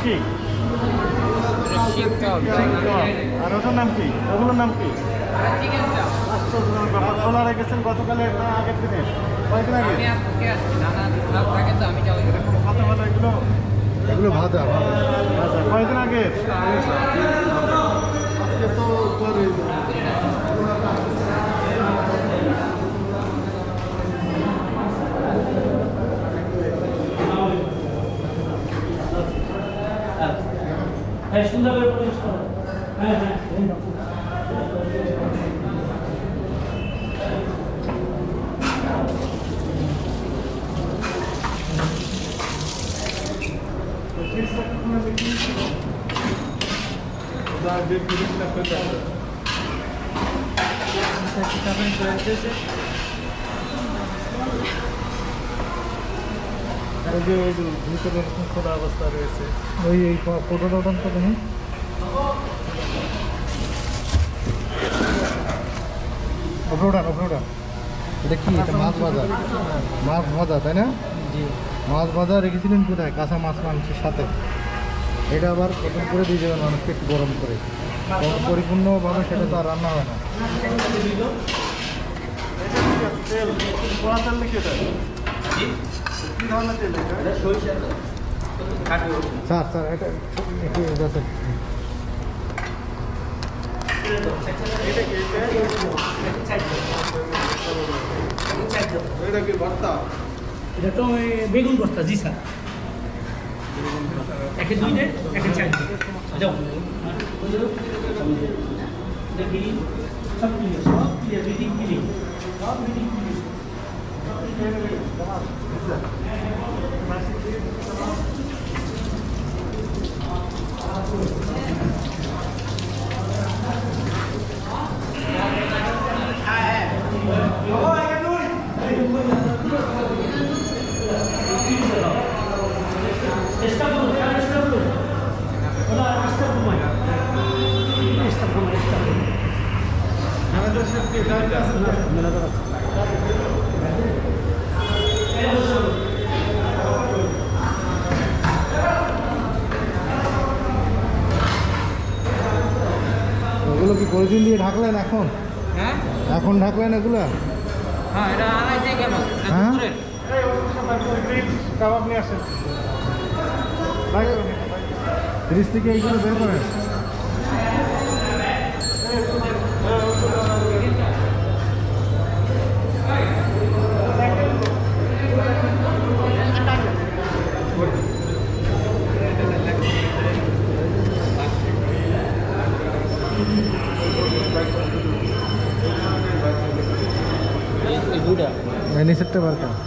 কি? আর ওটার নাম কি? ওগুলোর নাম কি? খোলা রেখেছেন গতকালে না আগের দিনে? কয়েকদিন আগে? কত ভালো এগুলো? এগুলো ভাজা আচ্ছা, কয়েকদিন আগে? আজকে তো পরে সুন্দর করে পরিবেশ করো। হ্যাঁ হ্যাঁ ভিতরে খোলা অবস্থা রয়েছে। ওই এই ফটোটা ওঠান তো তুমি ওপরে ওঠান এটা কি? এটা মাছ ভাজা তাই না? জি মাছ ভাজা রেখেছিলেন কোথায়? কাঁচা মাছ মাংসের সাথে। এটা আবার প্রথম করে দিয়ে দেবেন মানুষকে একটু গরম করে, পরিপূর্ণভাবে সেটা তো আর রান্না হয় না। তেল পোড়া তেল লিখে দেয়। কি ধরনের তেল এটা? স্যার এটা একটু যাচ্ছে। এটা কি ভর্তা? এটা তো বেগুন ভর্তা। জি স্যার, একে 2 দে, একে 4 দে। যাও দেখি সব ক্লিয়ার মিটিং সব মিটিং চেষ্টা করুন। ওগুলো কি পলিথিন দিয়ে ঢাকলেন এখন? হ্যাঁ এখন ঢাকলেন এগুলো? হ্যাঁ, এটা আনাইতে কেন? হ্যাঁ? কাবাব নিয়ে আসেন। ফ্রিজ থেকে এইগুলো বের করেন। নিচেরটা বার করেন।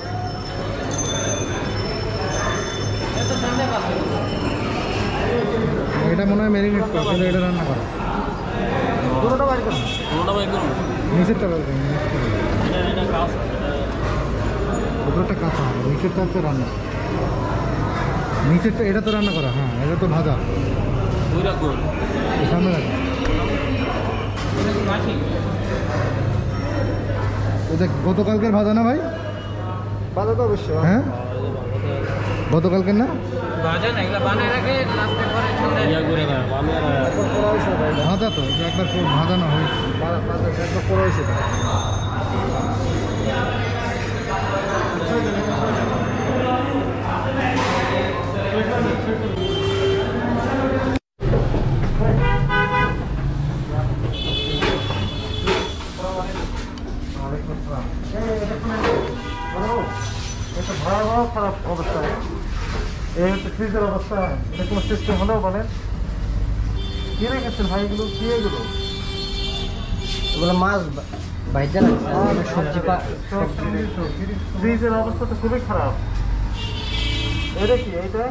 এটা মনে হয় ম্যারিনেট করা, কিন্তু এটা রান্না করা। পুরোটা বাড়ি করুন। নিচেরটা বার করেন। উপরটা কাঁচা হবে, নিচেরটা হচ্ছে রান্না। নিচেরটা এটা তো রান্না করা। হ্যাঁ, এটা তো ভাজা। সামনে রাখা। এটা গতকালকের ভাজা না ভাই? বাজার তো অবশ্যই। হ্যাঁ, গতকালকের না? ভাজা না, এগুলো বানায় রাখে লাস্টে করে ঠান্ডা ভাজা তো এটা একবার ভাজা না হয়েছে। একবার পড়া হয়েছে। এটা ভয়াবহ খারাপ অবস্থা। এই হচ্ছে ফ্রিজের অবস্থা। এটা কোনো সিস্টেম হলেও বলেন কি রেখেছেন ভাই? এগুলো কি? এগুলো মাছ ভাইজা সবজি ফ্রিজের অবস্থা তো খুবই খারাপ। এটা কি? এটা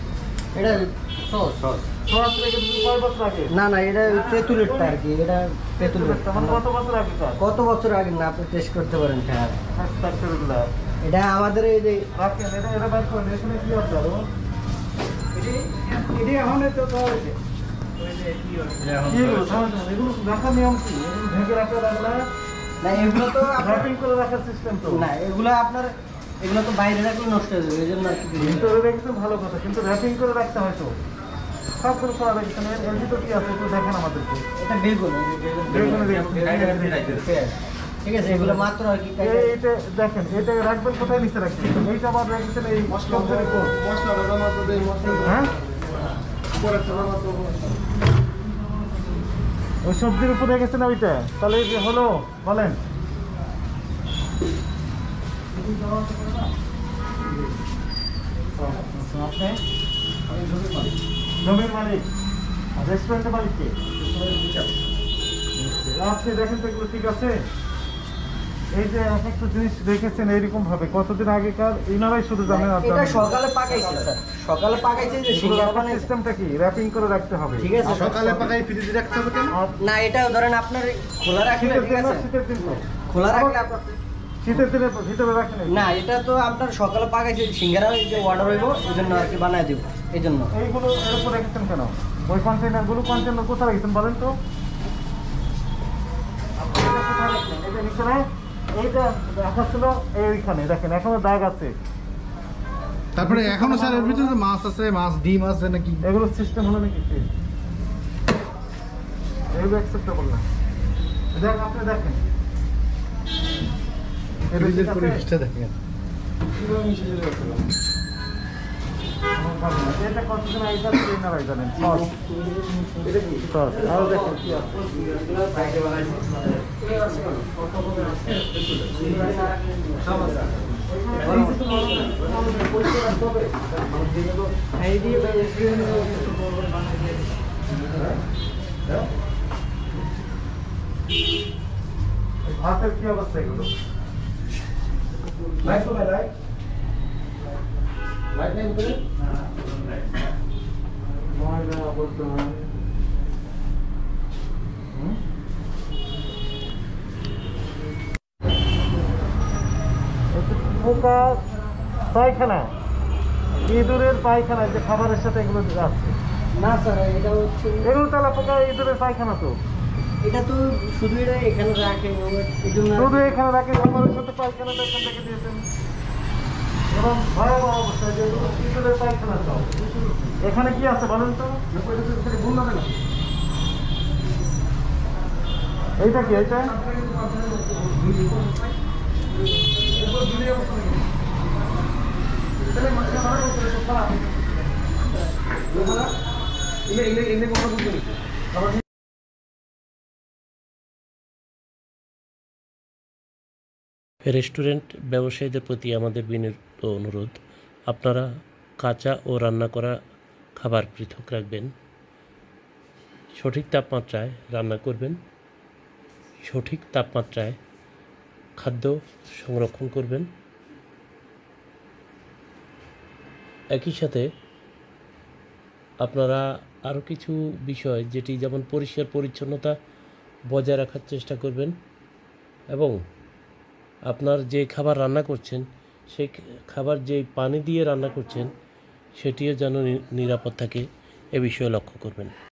সস রেখেছেন কয় বছর আগে? না এটা তেঁতুলেরটা আর কি। এটা তেঁতুলের কত বছর আগে? কত বছর আগে না, আপনি টেস্ট করতে পারেন। হ্যাঁ, আস্তাগফিরুল্লাহ। এটা আমাদের এই যে রাখেন, এটা বার করেন। এখানে কি আছে আরো? এটি এখন তো কি এগুলো? এগুলো রাখার নিয়ম কি? এগুলো ঢেকে রাখা লাগলা না, এগুলো তো র্যাপিং করে রাখার সিস্টেম তো না, এগুলো তো বাইরে রাখলে নষ্ট হয়ে যাবে, এই জন্য আর কি। ভিতরে রেখে তো ভালো কথা, কিন্তু র্যাপিং করে রাখতে হয় তো। সবগুলো খোলা রেখেছেন। এর ভিতর কি আছে একটু দেখেন আমাদেরকে। এটা বেগুন বেগুনের পেঁয়াজ। ঠিক আছে, এগুলো মাত্র আর কি এইটা দেখেন, এটা রাখবেন কোথায়, নিচে রাখবেন। এইটা আবার রেখেছেন এই সবজির উপর। হ্যাঁ, ওই সবজির উপর রেখেছেন ওইটা, তাহলে এই যে হলো বলেন। আপনি জমির মালিক, রেস্টুরেন্টের মালিক কে? আপনি দেখেন তো এগুলো ঠিক আছে? এই যে এক একটা জিনিস রেখেছেন এইরকম ভাবে, কতদিন আগেকার ইনারাই শুধু জানেন। এটা সকালে পাকাইছে স্যার, সকালে পাকাইছে যে সিঙ্গারা বানাইছে। সিস্টেমটা কি র্যাপিং করে রাখতে হবে? ঠিক আছে, সকালে পাকাই ফ্রিজে রাখতে হবে কেন? না এটা ধরেন আপনার খোলা রাখলে শীতের ঠিক দিন না, আছে, শীতের দিন তো খোলা রাখলে আপনার শীতের দিনে ভিতরে রাখেন। না, এটা তো আপনার সকালে পাকাইছে সিঙ্গারা, এই যে অর্ডার হইব এই জন্য আর কি বানাই দিব এই জন্য। এইগুলো এর উপর রেখেছেন কেন? ওই কন্টেইনারগুলো কন্টেইনার কোথায় রেখেছেন বলেন তো? আপনি এটা কোথায় রাখলেন? এটা নিচে, এইটা রাখা ছিল এইখানে, দেখেন এখনো দাগ আছে। তারপরে এখনো স্যার এর ভিতরে মাছ আছে, মাছ ডিম আছে নাকি? এগুলো সিস্টেম হলো নাকি? এগুলো অ্যাকসেপ্টেবল না। দেখ, আপনি দেখেন ফ্রিজের পরিবেশটা দেখেন। এটা কতদিন আগেকার ট্রেনারাই জানেন। সস আরো দেখেন কি আছে। ভাতের কি অবস্থা এগুলো? ময়দা বলতে হয়। পোকা পায়খানা, ইঁদুরের পায়খানা, যে খাবারের সাথে এগুলো যাচ্ছে। না স্যার, এটা হচ্ছে এগুলো তাহলে পোকা ইঁদুরের পায়খানা তো। এটা তো শুধু এটা এখানে রাখে এই জন্য। শুধু এখানে রাখে, খাবারের সাথে পায়খানাটা এখান থেকে দিয়েছেন। এবং ভয়াবহ অবস্থা যে ইঁদুরের পায়খানা সব। এখানে কি আছে বলেন তো? এইটা কি? এইটা রেস্টুরেন্ট ব্যবসায়ীদের প্রতি আমাদের বিনীত অনুরোধ, আপনারা কাঁচা ও রান্না করা খাবার পৃথক রাখবেন, সঠিক তাপমাত্রায় রান্না করবেন, সঠিক তাপমাত্রায় খাদ্য সংরক্ষণ করবেন। একই সাথে আপনারা আরও কিছু বিষয়, যেটি যেমন পরিষ্কার পরিচ্ছন্নতা বজায় রাখার চেষ্টা করবেন, এবং আপনার যে খাবার রান্না করছেন সেই খাবার যে পানি দিয়ে রান্না করছেন সেটিও যেন নিরাপদ থাকে, এ বিষয়ে লক্ষ্য করবেন।